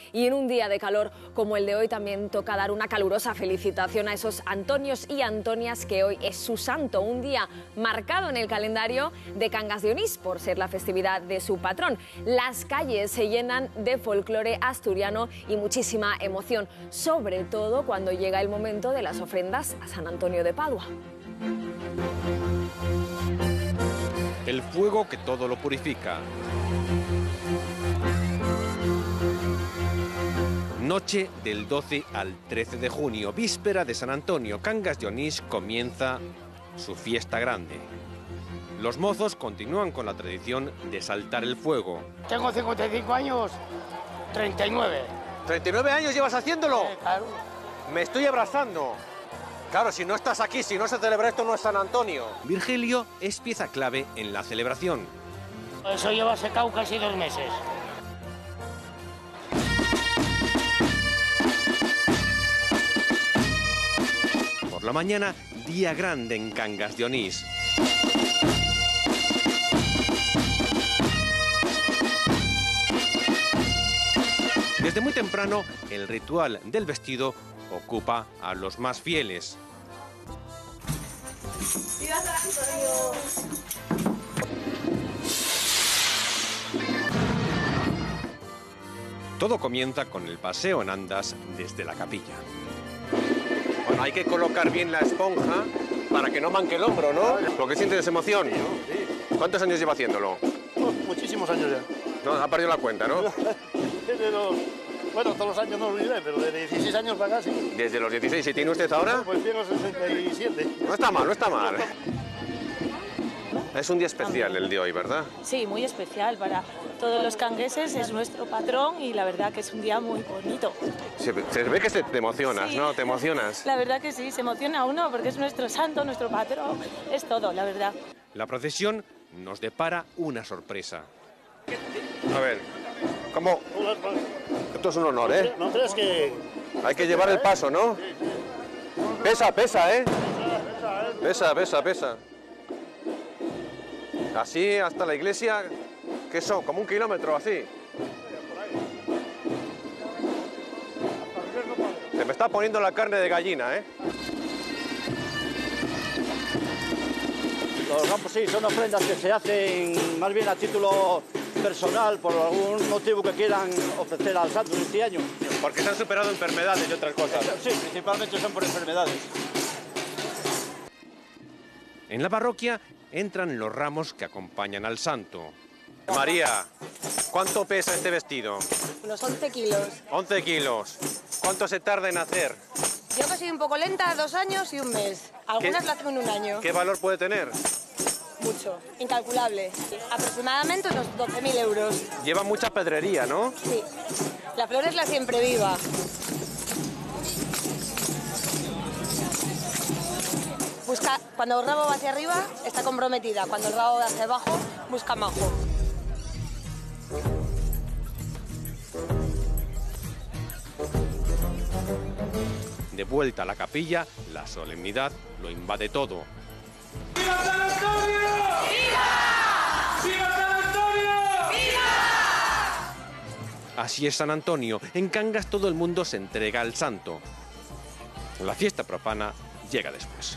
Y en un día de calor como el de hoy también toca dar una calurosa felicitación a esos Antonios y Antonias que hoy es su santo, un día marcado en el calendario de Cangas de Onís por ser la festividad de su patrón. Las calles se llenan de folclore asturiano y muchísima emoción, sobre todo cuando llega el momento de las ofrendas a San Antonio de Padua. El fuego que todo lo purifica. Noche del 12 al 13 de junio, víspera de San Antonio, Cangas de Onís comienza su fiesta grande. Los mozos continúan con la tradición de saltar el fuego. Tengo 55 años, 39. ¿39 años llevas haciéndolo? Claro. Me estoy abrazando. Claro, si no estás aquí, si no se celebra esto, no es San Antonio. Virgilio es pieza clave en la celebración. Eso lleva secado casi 2 meses. Por la mañana, día grande en Cangas de Onís. Desde muy temprano, el ritual del vestido ocupa a los más fieles. ¡Viva San Antonio! Todo comienza con el paseo en andas desde la capilla. Bueno, hay que colocar bien la esponja para que no manque el hombro, ¿no? Lo que sientes es emoción. Sí. ¿Cuántos años lleva haciéndolo? Muchísimos años ya. No, ha perdido la cuenta, ¿no? Bueno, todos los años no lo diré, pero de 16 años para acá sí. Desde los 16. ¿Y tiene usted ahora? Pues tengo 67. No está mal, no está mal. Es un día especial el de hoy, ¿verdad? Sí, muy especial para todos los cangueses, es nuestro patrón y la verdad que es un día muy bonito. Se ve que te emocionas, Sí. ¿no? Te emocionas. La verdad que sí, se emociona uno porque es nuestro santo, nuestro patrón, es todo, la verdad. La procesión nos depara una sorpresa. A ver, ¿cómo? Esto es un honor, ¿eh? No crees que... Hay que llevar el paso, ¿no? Pesa, pesa, ¿eh? Pesa, pesa, pesa. Así hasta la iglesia, ¿qué son? Como 1 kilómetro, así. Se me está poniendo la carne de gallina, ¿eh? Los ramos sí, son ofrendas que se hacen más bien a título personal, por algún motivo que quieran ofrecer al santo este año. Porque se han superado enfermedades y otras cosas. Sí, principalmente son por enfermedades. En la parroquia entran los ramos que acompañan al santo. María, ¿cuánto pesa este vestido? Unos 11 kilos. 11 kilos. ¿Cuánto se tarda en hacer? Yo que soy un poco lenta, 2 años y 1 mes. Algunas lo hacen en 1 año. ¿Qué valor puede tener? Mucho. Incalculable. Aproximadamente unos 12.000 euros. Lleva mucha pedrería, ¿no? Sí. La flor es la siempre viva. Busca, cuando el rabo va hacia arriba, está comprometida. Cuando el rabo va hacia abajo, busca majo. De vuelta a la capilla, la solemnidad lo invade todo. ¡Viva San Antonio! ¡Viva! ¡Viva San Antonio! ¡Viva! Así es San Antonio. En Cangas todo el mundo se entrega al santo. La fiesta profana llega después.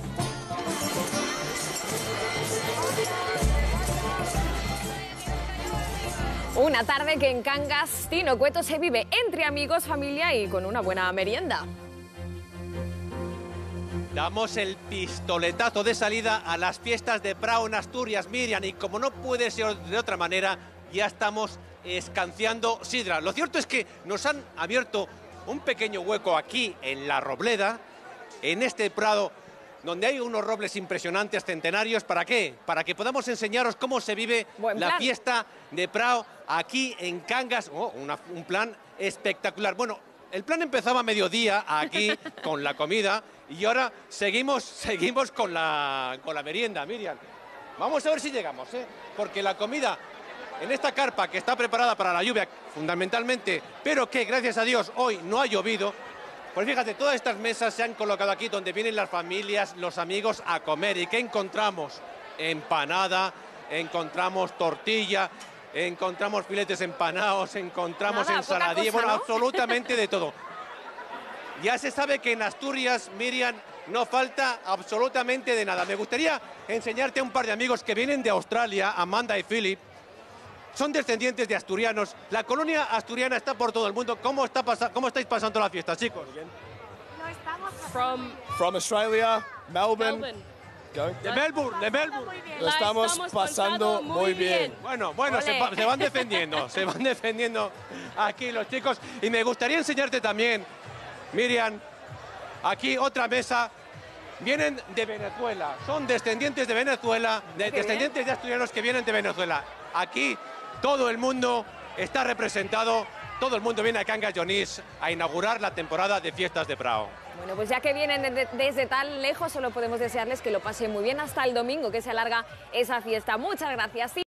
Una tarde que en Cangas Tinocueto se vive entre amigos, familia y con una buena merienda. Damos el pistoletazo de salida a las fiestas de Prao en Asturias, Miriam, y como no puede ser de otra manera, ya estamos escanciando sidra. Lo cierto es que nos han abierto un pequeño hueco aquí en la Robleda, en este prado, donde hay unos robles impresionantes, centenarios. ¿Para qué? Para que podamos enseñaros cómo se vive la fiesta de Prao aquí en Cangas. Oh, un plan espectacular. Bueno, el plan empezaba a mediodía aquí con la comida y ahora seguimos con la merienda, Miriam. Vamos a ver si llegamos, ¿eh? Porque la comida en esta carpa que está preparada para la lluvia, fundamentalmente, pero que gracias a Dios hoy no ha llovido. Pues fíjate, todas estas mesas se han colocado aquí donde vienen las familias, los amigos a comer. ¿Y qué encontramos? Empanada, encontramos tortilla, encontramos filetes empanados, encontramos Nada, ensaladilla, poca cosa, bueno, ¿no? absolutamente de todo. Ya se sabe que en Asturias, Miriam, no falta absolutamente de nada. Me gustaría enseñarte a un par de amigos que vienen de Australia, Amanda y Philip. Son descendientes de asturianos. La colonia asturiana está por todo el mundo. ¿Cómo estáis pasando la fiesta, chicos? From Australia, Melbourne. De Melbourne, de Melbourne. Lo estamos pasando muy bien. Bueno, se van defendiendo aquí los chicos. Y me gustaría enseñarte también, Miriam, aquí otra mesa. Vienen de Venezuela, son descendientes de Venezuela, descendientes de asturianos que vienen de Venezuela. Aquí todo el mundo está representado, todo el mundo viene a Cangas de Onís a inaugurar la temporada de fiestas de Prao. Bueno, pues ya que vienen desde tan lejos, solo podemos desearles que lo pasen muy bien hasta el domingo, que se alarga esa fiesta. Muchas gracias.